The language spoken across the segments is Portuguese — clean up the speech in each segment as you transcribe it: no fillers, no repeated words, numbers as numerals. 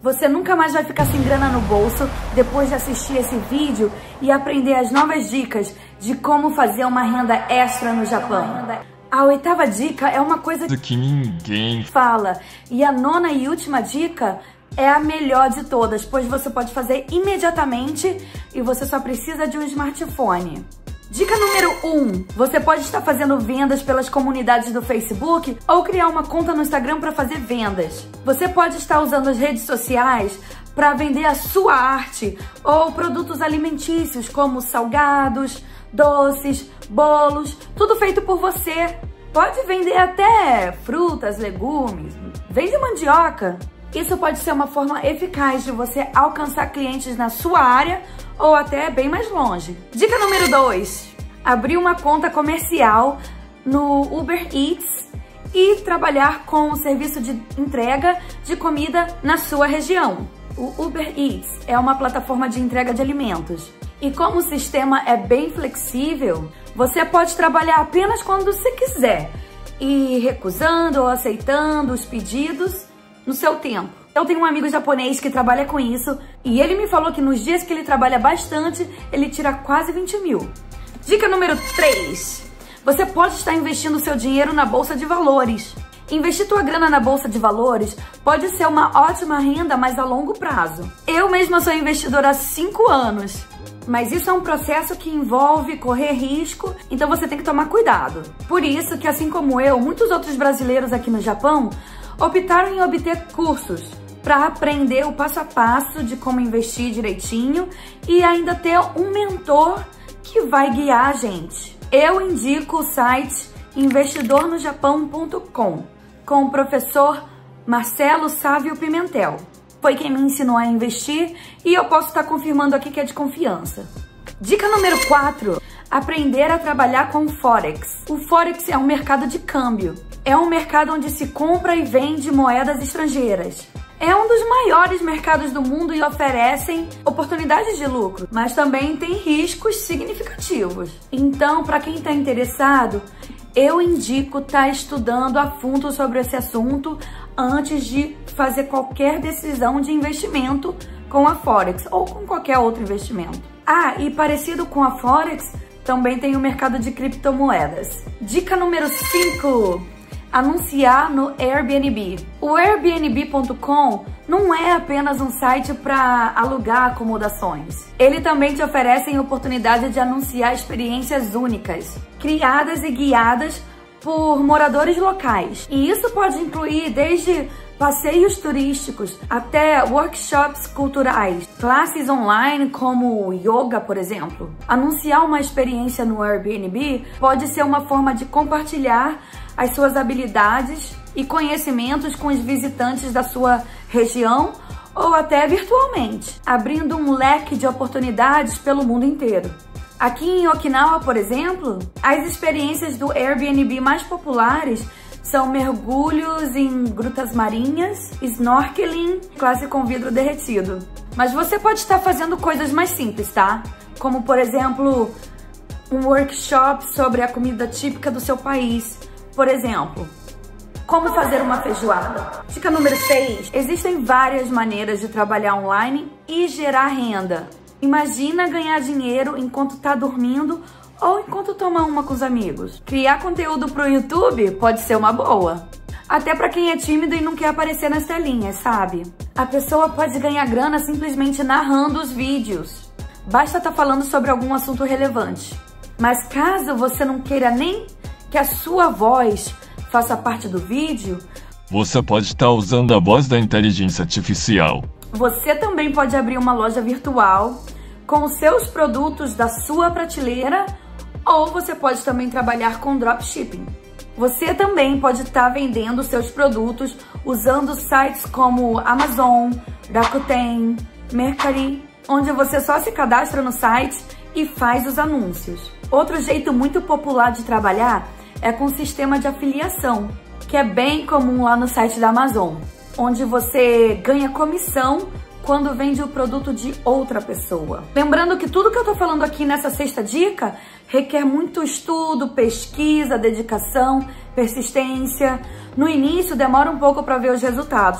Você nunca mais vai ficar sem grana no bolso depois de assistir esse vídeo e aprender as novas dicas de como fazer uma renda extra no Japão. A 8ª dica é uma coisa que ninguém fala. E a 9ª e última dica é a melhor de todas, pois você pode fazer imediatamente e você só precisa de um smartphone. Dica número 1. Você pode estar fazendo vendas pelas comunidades do Facebook ou criar uma conta no Instagram para fazer vendas. Você pode estar usando as redes sociais para vender a sua arte ou produtos alimentícios como salgados, doces, bolos, tudo feito por você. Pode vender até frutas, legumes, vende mandioca. Isso pode ser uma forma eficaz de você alcançar clientes na sua área ou até bem mais longe. Dica número 2. Abrir uma conta comercial no Uber Eats e trabalhar com o serviço de entrega de comida na sua região. O Uber Eats é uma plataforma de entrega de alimentos. E como o sistema é bem flexível, você pode trabalhar apenas quando você quiser e recusando ou aceitando os pedidos no seu tempo. Eu tenho um amigo japonês que trabalha com isso e ele me falou que nos dias que ele trabalha bastante, ele tira quase 20 mil. Dica número 3. Você pode estar investindo seu dinheiro na bolsa de valores. Investir tua grana na bolsa de valores pode ser uma ótima renda, mas a longo prazo. Eu mesma sou investidora há 5 anos. Mas isso é um processo que envolve correr risco, então você tem que tomar cuidado. Por isso que, assim como eu, muitos outros brasileiros aqui no Japão optaram em obter cursos para aprender o passo a passo de como investir direitinho e ainda ter um mentor que vai guiar a gente. Eu indico o site investidornojapão.com com o professor Marcelo Sávio Pimentel. Foi quem me ensinou a investir e eu posso estar confirmando aqui que é de confiança. Dica número 4. Aprender a trabalhar com Forex. O Forex é um mercado de câmbio. É um mercado onde se compra e vende moedas estrangeiras. É um dos maiores mercados do mundo e oferecem oportunidades de lucro, mas também tem riscos significativos. Então, para quem está interessado, eu indico estar estudando a fundo sobre esse assunto antes de fazer qualquer decisão de investimento com a Forex ou com qualquer outro investimento. Ah, e parecido com a Forex, também tem o mercado de criptomoedas. Dica número 5. Anunciar no Airbnb. O Airbnb.com não é apenas um site para alugar acomodações. Ele também te oferece a oportunidade de anunciar experiências únicas, criadas e guiadas por moradores locais. E isso pode incluir desde passeios turísticos até workshops culturais, classes online como yoga, por exemplo. Anunciar uma experiência no Airbnb pode ser uma forma de compartilhar as suas habilidades e conhecimentos com os visitantes da sua região ou até virtualmente, abrindo um leque de oportunidades pelo mundo inteiro. Aqui em Okinawa, por exemplo, as experiências do Airbnb mais populares são mergulhos em grutas marinhas, snorkeling, classe com vidro derretido. Mas você pode estar fazendo coisas mais simples, tá? Como, por exemplo, um workshop sobre a comida típica do seu país. Por exemplo, como fazer uma feijoada. Dica número 6. Existem várias maneiras de trabalhar online e gerar renda. Imagina ganhar dinheiro enquanto tá dormindo ou enquanto toma uma com os amigos. Criar conteúdo pro YouTube pode ser uma boa. Até pra quem é tímido e não quer aparecer nas telinhas, sabe? A pessoa pode ganhar grana simplesmente narrando os vídeos. Basta estar falando sobre algum assunto relevante. Mas caso você não queira nem que a sua voz faça parte do vídeo, você pode estar usando a voz da inteligência artificial. Você também pode abrir uma loja virtual com os seus produtos da sua prateleira, ou você pode também trabalhar com dropshipping. Você também pode estar vendendo seus produtos usando sites como Amazon, Rakuten, Mercari, onde você só se cadastra no site e faz os anúncios. Outro jeito muito popular de trabalhar é com o sistema de afiliação, que é bem comum lá no site da Amazon, onde você ganha comissão quando vende o produto de outra pessoa. Lembrando que tudo que eu tô falando aqui nessa 6ª dica requer muito estudo, pesquisa, dedicação, persistência. No início demora um pouco para ver os resultados,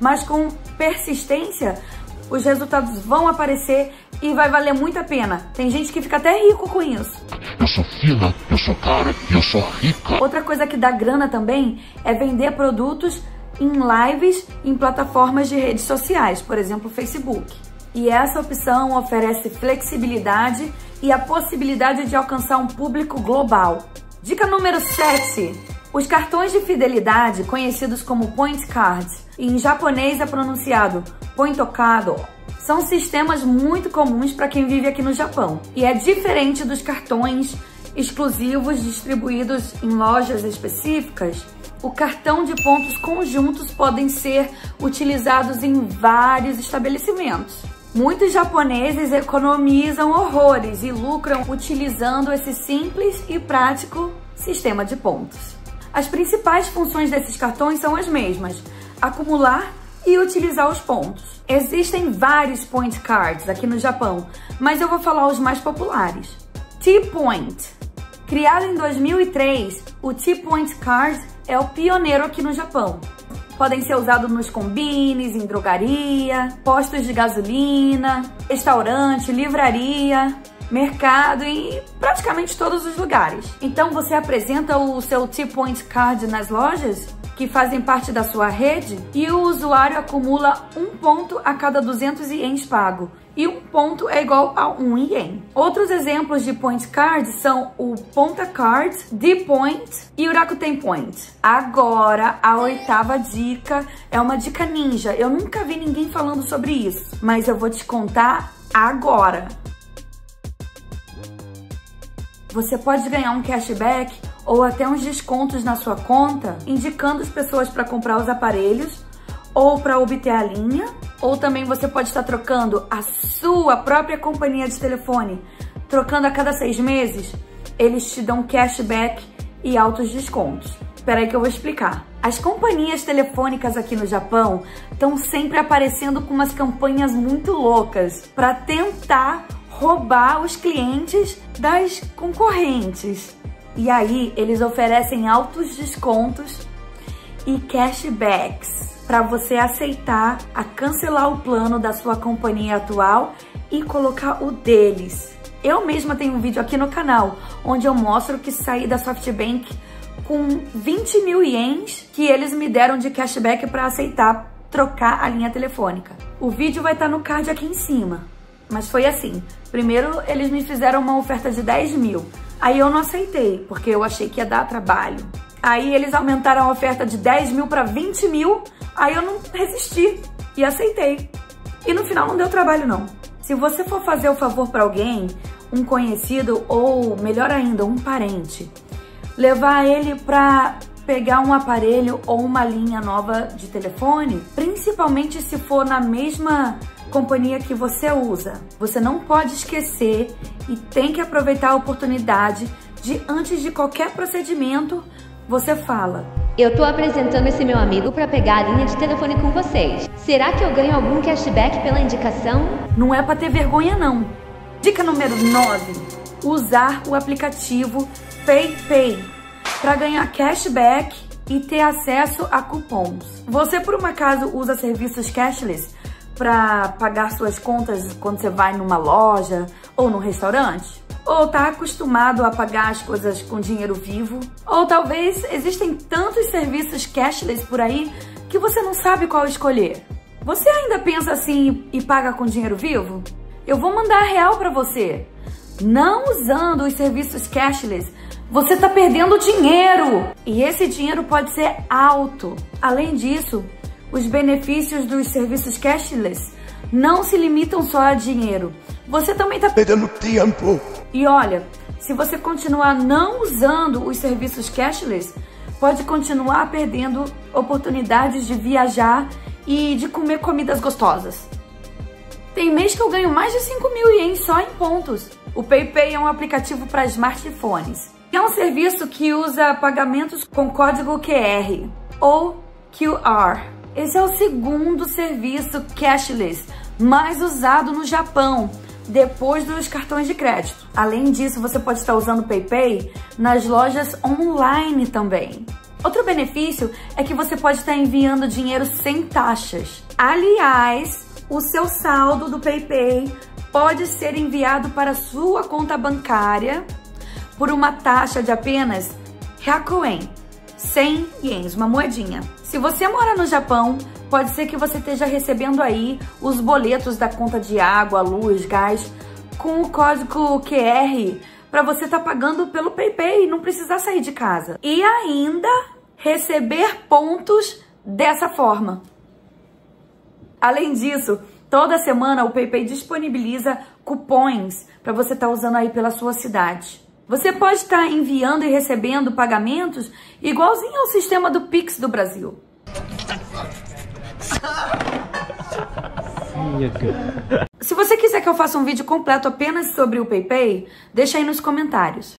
mas com persistência, os resultados vão aparecer e vai valer muito a pena. Tem gente que fica até rico com isso. Eu sou fina, eu sou cara e eu sou rica. Outra coisa que dá grana também é vender produtos em lives em plataformas de redes sociais, por exemplo, Facebook. E essa opção oferece flexibilidade e a possibilidade de alcançar um público global. Dica número 7. Os cartões de fidelidade, conhecidos como Point Cards, em japonês é pronunciado Pointocado, são sistemas muito comuns para quem vive aqui no Japão. E é diferente dos cartões exclusivos distribuídos em lojas específicas. O cartão de pontos conjuntos podem ser utilizados em vários estabelecimentos. Muitos japoneses economizam horrores e lucram utilizando esse simples e prático sistema de pontos. As principais funções desses cartões são as mesmas: acumular e utilizar os pontos. Existem vários Point Cards aqui no Japão, mas eu vou falar os mais populares. T-Point. Criado em 2003, o T-Point Card é o pioneiro aqui no Japão. Podem ser usados nos combines, em drogaria, postos de gasolina, restaurante, livraria, mercado e praticamente todos os lugares. Então você apresenta o seu T-Point Card nas lojas que fazem parte da sua rede e o usuário acumula 1 ponto a cada 200 ienes pago. E 1 ponto é igual a 1 ien. Outros exemplos de Point Card são o Ponta Card, D-Point e o Rakuten Point. Agora, a 8ª dica é uma dica ninja. Eu nunca vi ninguém falando sobre isso, mas eu vou te contar agora. Você pode ganhar um cashback ou até uns descontos na sua conta, indicando as pessoas para comprar os aparelhos ou para obter a linha, ou também você pode estar trocando a sua própria companhia de telefone, trocando a cada 6 meses, eles te dão cashback e altos descontos. Espera aí que eu vou explicar. As companhias telefônicas aqui no Japão estão sempre aparecendo com umas campanhas muito loucas para tentar roubar os clientes das concorrentes. E aí, eles oferecem altos descontos e cashbacks para você aceitar a cancelar o plano da sua companhia atual e colocar o deles. Eu mesma tenho um vídeo aqui no canal onde eu mostro que saí da SoftBank com 20 mil ienes que eles me deram de cashback para aceitar trocar a linha telefônica. O vídeo vai estar no card aqui em cima. Mas foi assim, primeiro eles me fizeram uma oferta de 10 mil, aí eu não aceitei, porque eu achei que ia dar trabalho. Aí eles aumentaram a oferta de 10 mil para 20 mil, aí eu não resisti e aceitei. E no final não deu trabalho não. Se você for fazer o favor para alguém, um conhecido ou, melhor ainda, um parente, levar ele para pegar um aparelho ou uma linha nova de telefone, principalmente se for na mesma companhia que você usa, você não pode esquecer e tem que aproveitar a oportunidade de, antes de qualquer procedimento, você fala: eu tô apresentando esse meu amigo para pegar a linha de telefone com vocês. Será que eu ganho algum cashback pela indicação? Não é para ter vergonha não. Dica número 9. Usar o aplicativo PayPay para ganhar cashback e ter acesso a cupons. Você por um acaso usa serviços cashless para pagar suas contas quando você vai numa loja ou num restaurante? Ou tá acostumado a pagar as coisas com dinheiro vivo? Ou talvez existem tantos serviços cashless por aí que você não sabe qual escolher. Você ainda pensa assim e paga com dinheiro vivo? Eu vou mandar a real para você. Não usando os serviços cashless, você tá perdendo dinheiro. E esse dinheiro pode ser alto. Além disso, os benefícios dos serviços cashless não se limitam só a dinheiro. Você também está perdendo tempo. E olha, se você continuar não usando os serviços cashless, pode continuar perdendo oportunidades de viajar e de comer comidas gostosas. Tem mês que eu ganho mais de 5 mil ienes só em pontos. O PayPay é um aplicativo para smartphones. É um serviço que usa pagamentos com código QR ou QR. Esse é o segundo serviço cashless mais usado no Japão, depois dos cartões de crédito. Além disso, você pode estar usando o PayPay nas lojas online também. Outro benefício é que você pode estar enviando dinheiro sem taxas. Aliás, o seu saldo do PayPay pode ser enviado para a sua conta bancária por uma taxa de apenas Hyakuyen, 100 ienes, uma moedinha. Se você mora no Japão, pode ser que você esteja recebendo aí os boletos da conta de água, luz, gás, com o código QR para você estar pagando pelo PayPay e não precisar sair de casa. E ainda receber pontos dessa forma. Além disso, toda semana o PayPay disponibiliza cupons para você estar usando aí pela sua cidade. Você pode estar enviando e recebendo pagamentos igualzinho ao sistema do Pix do Brasil. Se você quiser que eu faça um vídeo completo apenas sobre o PayPay, deixa aí nos comentários.